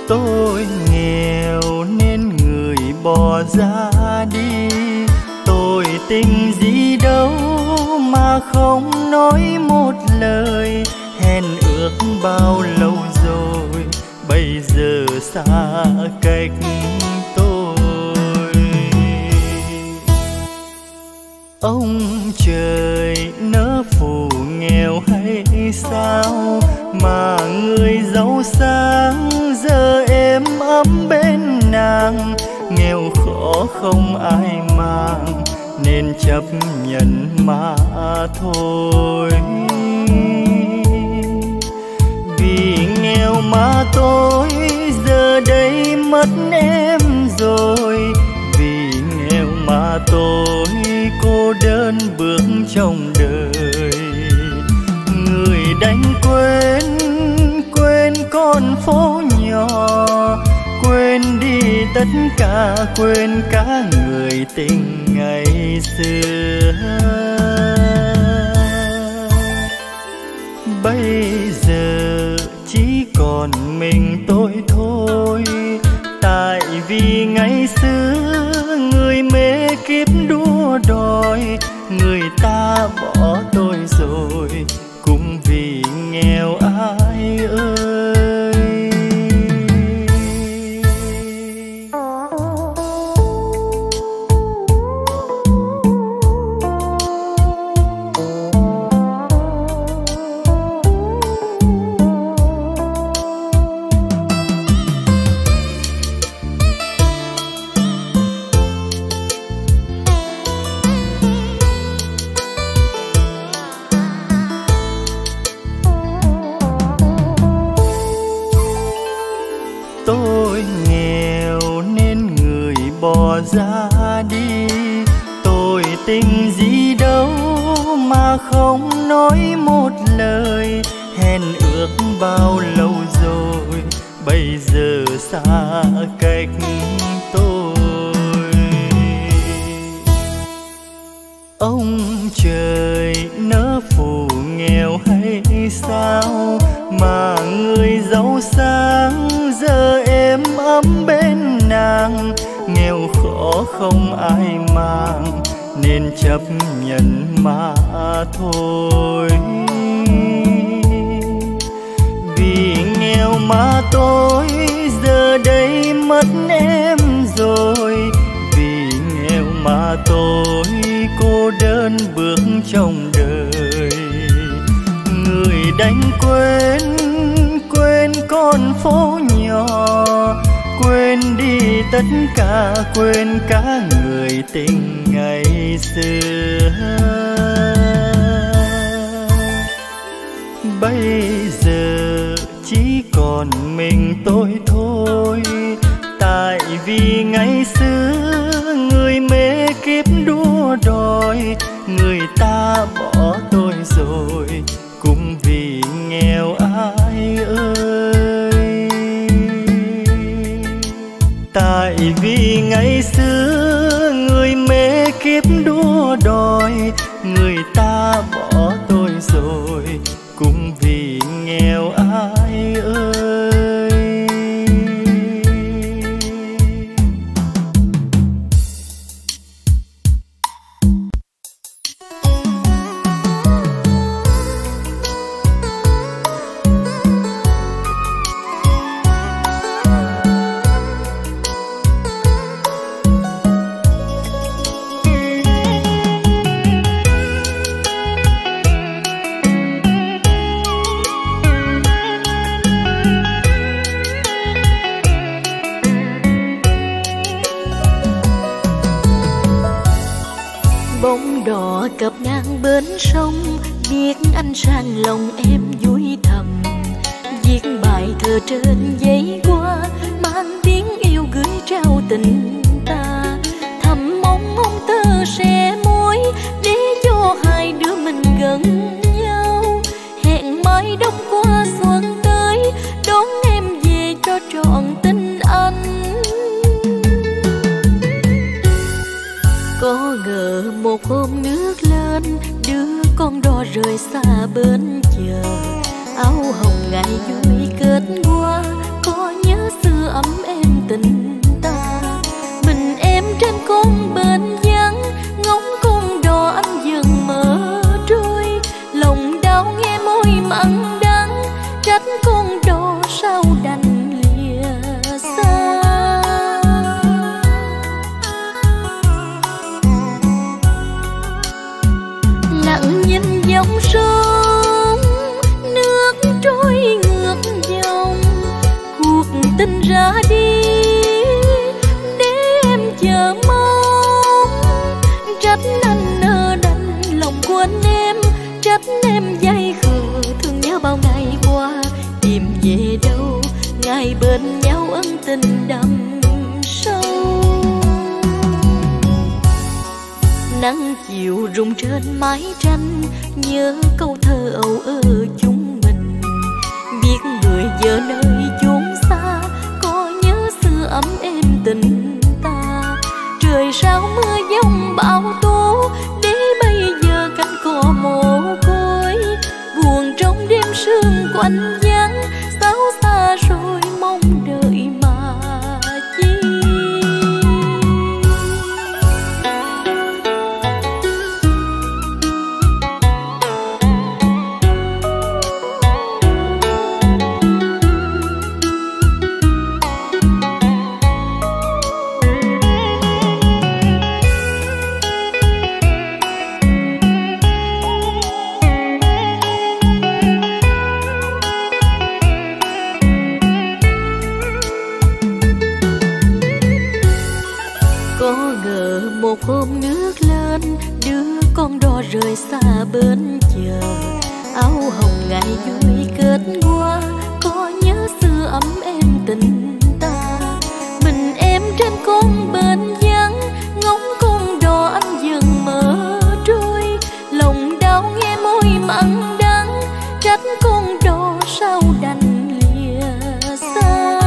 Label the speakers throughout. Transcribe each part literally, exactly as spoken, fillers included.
Speaker 1: Tôi nghèo nên người bỏ ra đi, tôi tình gì đâu mà không nói một lời. Hẹn ước bao lâu rồi, bây giờ xa cách tôi. Ông trời nỡ phụ nghèo hay sao mà người giàu sang giờ êm ấm bên nàng. Nghèo khó không ai mang nên chấp nhận mà thôi. Vì nghèo mà tôi giờ đây mất em rồi, vì nghèo mà tôi cô đơn bước trong đời. Người đánh quên, quên con phố nhỏ, quên đi tất cả, quên cả người tình ngày xưa. Bây giờ chỉ còn mình tôi thôi, tại vì ngày xưa người mê kiếp đua đòi, người ta bỏ tôi rồi cũng vì nghèo ai ơi. Tôi nghèo nên người bỏ ra đi, tôi tình gì đâu mà không nói một lời. Hẹn ước bao lâu rồi, bây giờ xa cách tôi. Ông trời nỡ phụ nghèo hay sao mà người giàu sang giờ êm ấm bên nàng. Nghèo khó không ai mang nên chấp nhận mà thôi. Vì nghèo mà tôi giờ đây mất em rồi, vì nghèo mà tôi cô đơn bước trong đời. Người đánh quên, quên con phố nhỏ, quên đi tất cả, quên cả người tình ngày xưa. Bây giờ chỉ còn mình tôi thôi, tại vì ngày xưa người mê kiếp đua đòi, người ta bỏ tôi rồi cũng vì nghèo ai ơi. Tại vì ngày xưa người mê kiếp đua đòi, người ta bỏ tôi rồi cũng vì nghèo ai ơi.
Speaker 2: Cập ngang bên sông, biết anh sang lòng em vui thầm. Viết bài thơ trên giấy qua, mang tiếng yêu gửi trao tình ta. Thầm mong ông tơ sẽ môi để cho hai đứa mình gần nhau. Hẹn mai đông qua xuân tới, đón em về cho trọn tình anh. Có ngờ một hôm nước lên, đưa con đò rời xa bên chờ. Áo hồng ngày vui kết hoa, có nhớ xưa ra đi để em chờ mong. Trách anh nỡ đành lòng quên em, trách em dây khờ thương nhớ bao ngày qua. Tìm về đâu ngày bên nhau ân tình đậm sâu. Nắng chiều rung trên mái tranh, nhớ câu thơ âu ơ chúng mình. Biết người giờ nơi chốn xa, có nhớ xưa ấm êm tình ta. Trời sao mưa giông bão tố, để bây giờ cánh cò mồ côi. Buồn trong đêm sương quạnh vắng, sao xa rồi mong đợi mà chi. Một hôm nước lên, đưa con đò rời xa bên chờ. Áo hồng ngày vui kết hoa, có nhớ xưa ấm êm tình ta. Mình em trên con bên vắng, ngóng con đò anh dần mở trôi. Lòng đau nghe môi mặn đắng, trách con đò sao đành lìa xa.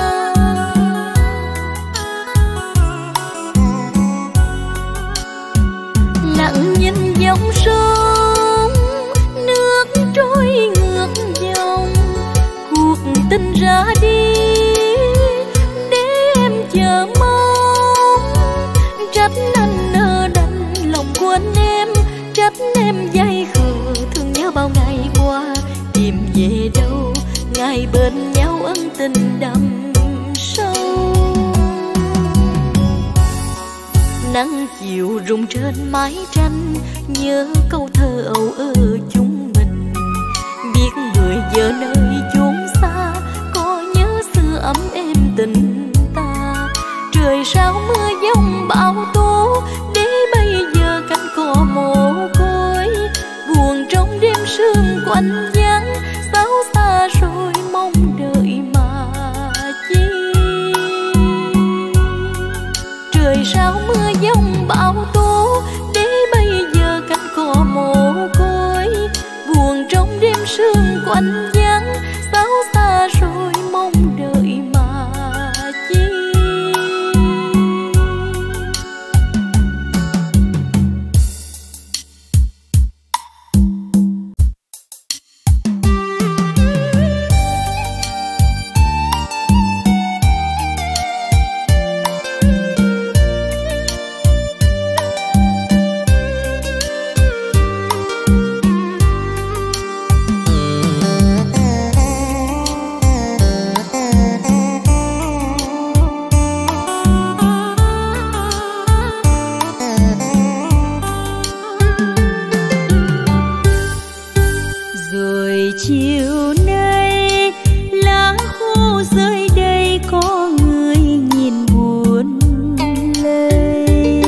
Speaker 2: Lặng nhìn dòng sông, nước trôi ngược dòng. Cuộc tình ra đi để em chờ mong. Trách anh nỡ đành lòng quên em, trách em dây khờ thương nhớ bao ngày qua. Tìm về đâu ngày bên nhau ân tình đậm sâu. Nắng chiều rung trên mái tranh, nhớ câu thơ âu ơ chúng mình. Biết người giờ nơi chốn xa, có nhớ xưa ấm êm tình ta. Trời sao mưa giông bão tố, để bây giờ cánh cò mồ côi. Buồn trong đêm sương quạnh vắng, sao xa rồi mong đợi mà chi. Trời sao mưa giông bão tố, để bây giờ cánh cò mồ côi. Buồn trong đêm sương quạnh vắng, sao xa rồi mong đợi mà chi.
Speaker 3: Chiều nay lá khô rơi đây, có người nhìn buồn lây.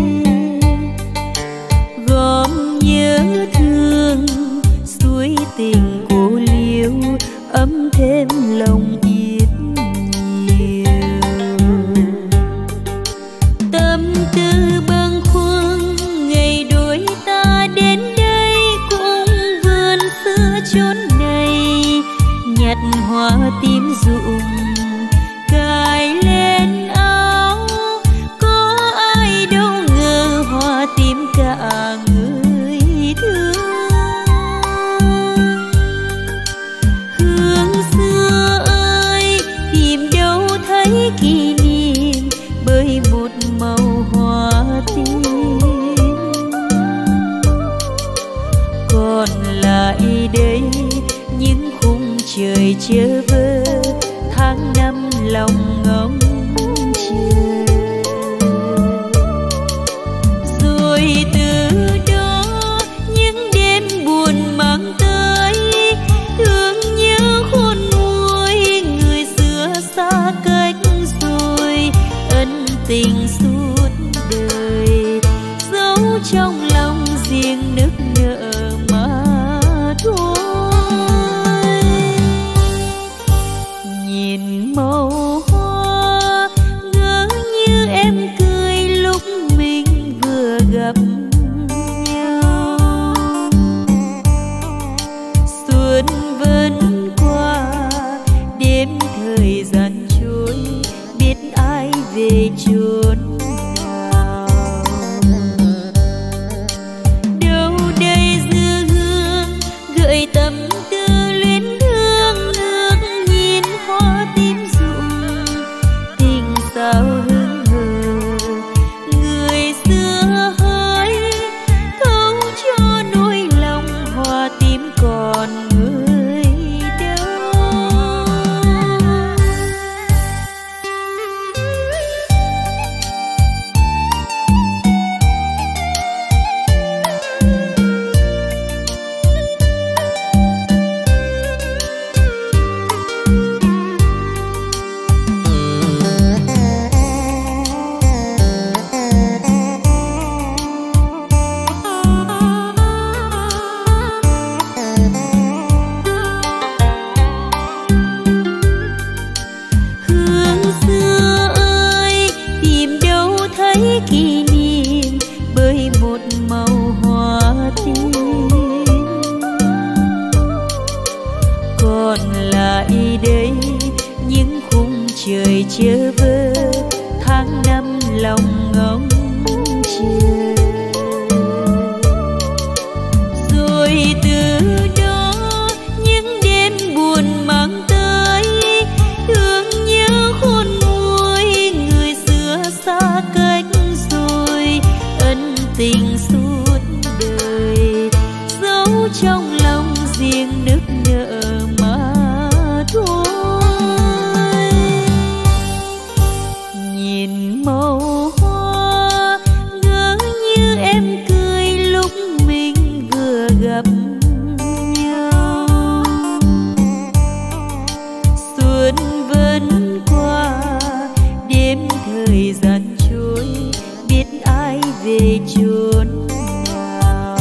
Speaker 3: Gom nhớ thương suối tình cô liêu, ấm thêm lòng ít nhiều. Tâm tư bâng khuâng ngày đôi ta đến đây, cũng vườn xưa chốn này. Nhặt hoa tím rụng cài lên áo, có ai đâu ngờ hoa tím cả người thương. Hương xưa ơi tìm đâu thấy kỷ niệm, bởi một màu hoa tím. Còn lại đây những khung trời chơ vơ, tháng năm lòng ngóng chờ. Rồi từ đó những đêm buồn mang tới, thương nhớ khôn nguôi người xưa xa cây. tình suốt đời, giấu trong lòng riêng nức nở mà thôi. Nhìn màu hoa ngỡ như em cười lúc mình vừa gặp nhau. Xuân vẫn qua, đêm thời gian trôi, biết ai về chốn nào. Đâu đây dư hương gợi tâm tư luyến thương, nước nhìn hoa tím rụng tình sao hững hờ. Người xưa hỡi thấu cho nỗi lòng, hoa tím còn người đâu. Hương xưa ơi, tìm đâu thấy kỷ niệm bởi một màu hoa tím. Còn lại đây những khung trời chơ vơ, tháng năm lòng ngóng chờ. Rồi từ đó những đêm buồn mang tới thương nhớ khôn nguôi, người xưa xa cách rồi ân tình suốt đời, giấu trong lòng riêng nức nở mà thôi. Nhìn màu hoa ngỡ như em cười lúc mình vừa gặp nhau. Xuân vẫn qua, đêm thời gian trôi, biết ai về chốn nào.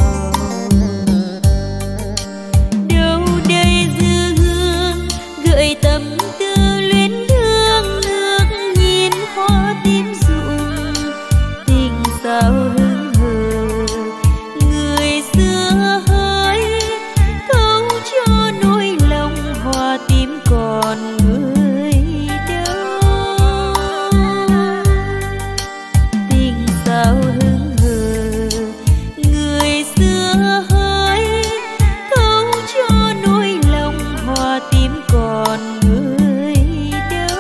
Speaker 3: Đâu đây dư hương gợi tâm tư luyến thương, nước nhìn hoa tím rụng tình sao hững hờ. Người xưa hỡi thấu cho nỗi lòng, hoa tím còn người đâu. Tình sao hững hờ. Người xưa hỡi thấu cho nỗi lòng, hoa tím còn người đâu.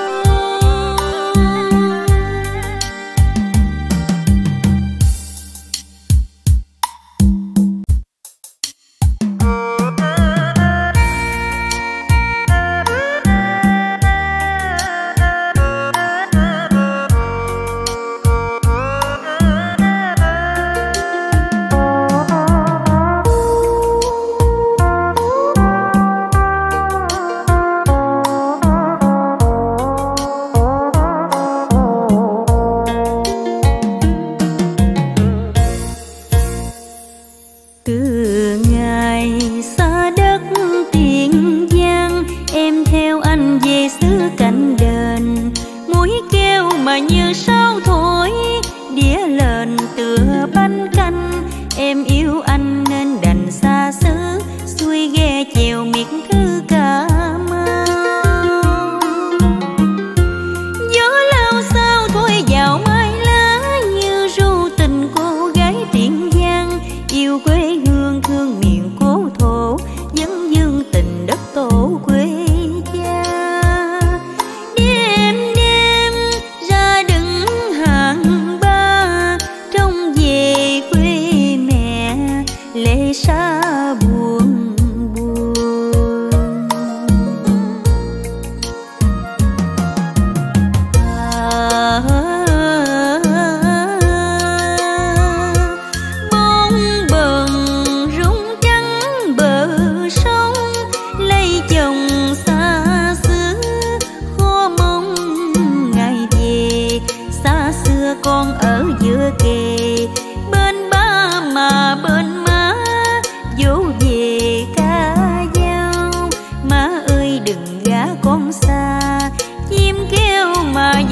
Speaker 3: Từ ngày xa đất Tiền Giang, em theo anh về xứ Cảnh Đền. Mũi kêu mà như sao thổi, đĩa lên tựa bánh canh. Em yêu anh nên đành xa xứ, xuôi ghe chèo miệt thư Cà Mau. Gió lao sao thôi vào mai lá, như ru tình cô gái Tiền Giang. Yêu quê hương thương miền cố thổ, vẫn dương tình đất tổ quê cha. Đêm đêm ra đứng hàng ba, trông về quê mẹ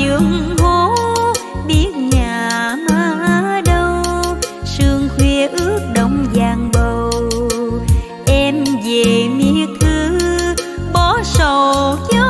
Speaker 3: giường hố, biết nhà má đâu. Sương khuya ướt đông vàng bầu, em về miệt thư bỏ sầu cho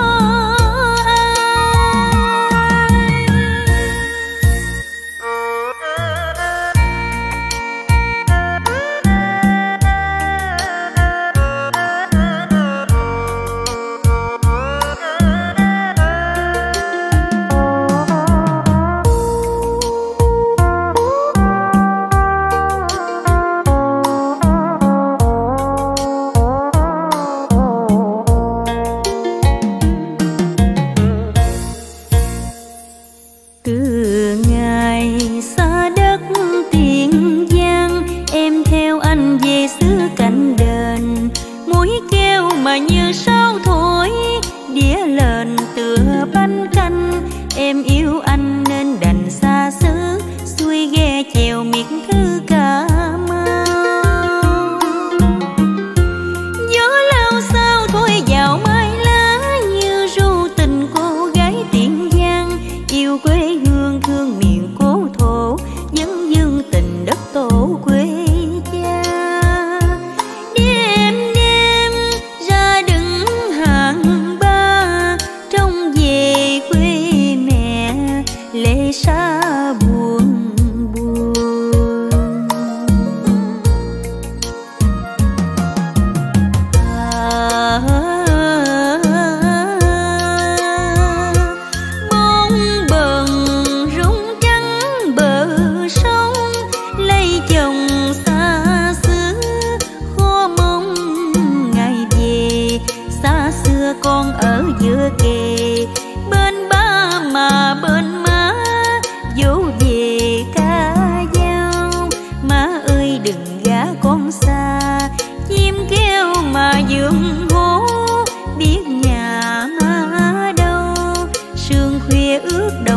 Speaker 3: ước